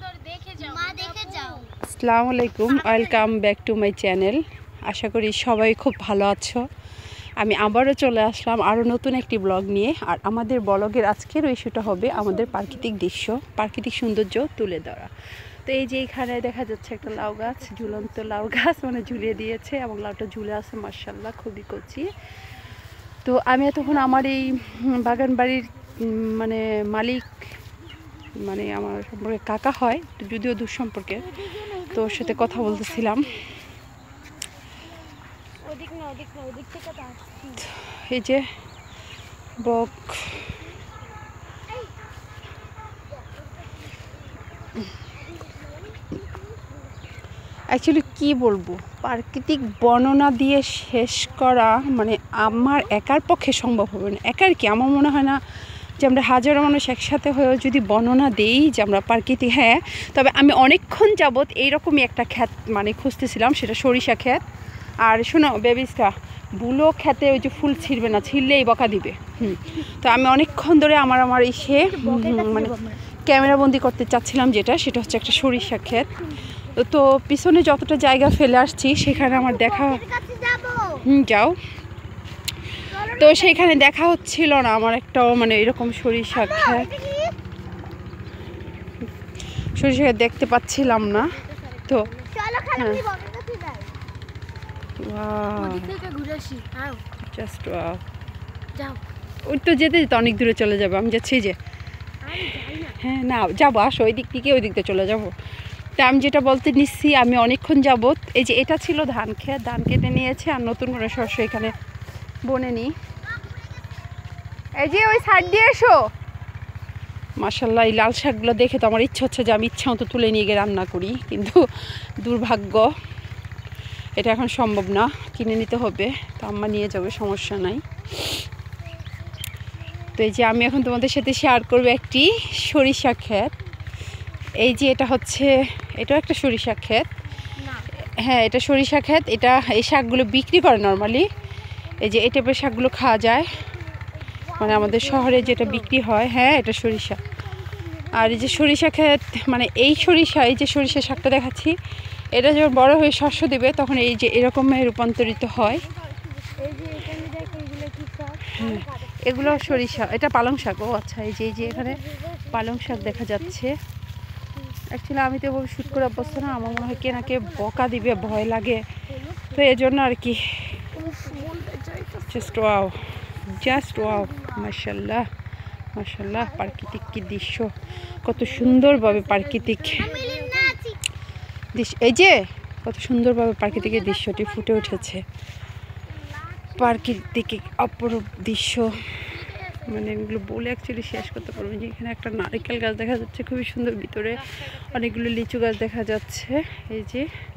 আসসালামু আলাইকুম, welcome back to my channel. আশা করি সবাই খুব ভালো আছো। আমি আবারও চলে আসলাম আরও নতুন একটি ব্লগ নিয়ে। আর আমাদের ব্লগের আজকের ইস্যুটা হবে আমাদের প্রাকৃতিক দৃশ্য, প্রাকৃতিক সৌন্দর্য তুলে ধরা। তো এই যে এখানে দেখা যাচ্ছে একটা লাউ গাছ, ঝুলন্ত লাউ গাছ, মানে ঝুলিয়ে দিয়েছে এবং লাউটা ঝুলে আছে মাশাআল্লাহ, খুবই কচি। তো আমি এতক্ষণ আমার এই বাগান বাড়ির মানে মালিক, মানে আমার সম্পর্কে কাকা হয়, যদিও দূর সম্পর্কে, তো ওর সাথে কথা বলতেছিলাম। এই যে বক, অ্যাকচুয়ালি কি বলবো, প্রাকৃতিক বর্ণনা দিয়ে শেষ করা মানে আমার একার পক্ষে সম্ভব হবে না। একার কি, আমার মনে হয় না যে আমরা হাজারো মানুষ একসাথে হয়েও যদি বর্ণনা দেই যে আমরা প্রাকৃতিক, হ্যাঁ। তবে আমি অনেকক্ষণ যাবৎ এইরকমই একটা ক্ষেত মানে খুঁজতেছিলাম, সেটা সরিষা ক্ষেত। আর শোনো বেবিসটা, বুলো খেতে ওই যে ফুল ছিঁড়বে না, ছিঁড়লেই বকা দিবে। তো আমি অনেকক্ষণ ধরে আমার এসে মানে ক্যামেরাবন্দি করতে চাচ্ছিলাম, সেটা হচ্ছে একটা সরিষা ক্ষেত। তো পিছনে যতটা জায়গা ফেলে আসছি সেখানে আমার দেখা, যাও, তো সেইখানে দেখা হচ্ছিল না আমার একটাও, মানে এরকম সরিষা ক্ষেত দেখতে পাচ্ছিলাম না। তো ওই তো যেতে যেতে অনেক দূরে চলে যাবো, আমি যাচ্ছি যে, হ্যাঁ না যাবো, আসো ওই দিক থেকে ওই দিক দিয়ে চলে যাবো। তা আমি যেটা বলতে নিচ্ছি, আমি অনেকক্ষণ যাবত, এই যে এটা ছিল ধান খেত, ধান কেটে নিয়েছে আর নতুন করে শস্য এখানে বনে নি। এই যে ওই সাইড দিয়ে এসো। মাশাআল্লাহ, এই লাল শাকগুলো দেখে তো আমার ইচ্ছা হচ্ছে যে আমি ইচ্ছা মতো তুলে নিয়ে গিয়ে রান্না করি, কিন্তু দুর্ভাগ্য এটা এখন সম্ভব না, কিনে নিতে হবে। তো আম্মা নিয়ে যাবে, সমস্যা নাই। তো এই যে আমি এখন তোমাদের সাথে শেয়ার করবো একটি সরিষা ক্ষেত। এই যে এটা হচ্ছে, এটাও একটা সরিষা ক্ষেত, হ্যাঁ এটা সরিষা ক্ষেত। এটা এই শাকগুলো বিক্রি করে নর্মালি, এই যে এই টাইপের শাকগুলো খাওয়া যায়, মানে আমাদের শহরে যেটা বিক্রি হয়, হ্যাঁ এটা সরিষা। আর এই যে সরিষা ক্ষেত, মানে এই সরিষা, এই যে সরিষা শাকটা দেখাচ্ছি, এটা যখন বড় হয়ে শস্য দেবে তখন এই যে এরকম রূপান্তরিত হয়। হ্যাঁ এগুলো সরিষা, এটা পালং শাক। ও আচ্ছা, এই যে এখানে পালং শাক দেখা যাচ্ছে। অ্যাকচুয়ালি আমি তো এভাবে শ্যুট করে অভ্যস্ত না, আমার মনে হয় কে না কে বকা দিবে, ভয় লাগে, তো এই জন্য আর কি। জাস্ট ওয়াও মাশাআল্লাহ মাশাআল্লাহ, প্রাকৃতিক কি দৃশ্য, কত সুন্দরভাবে প্রাকৃতিক দৃশ্য, এই যে কত সুন্দরভাবে প্রাকৃতিক দৃশ্যটি ফুটে উঠেছে। প্রাকৃতিক অপরূপ দৃশ্য, মানে এগুলো বলে অ্যাকচুয়ালি শেষ করতে পারবো। যে এখানে একটা নারকেল গাছ দেখা যাচ্ছে খুবই সুন্দর, ভিতরে অনেকগুলো লিচু গাছ দেখা যাচ্ছে। এই যে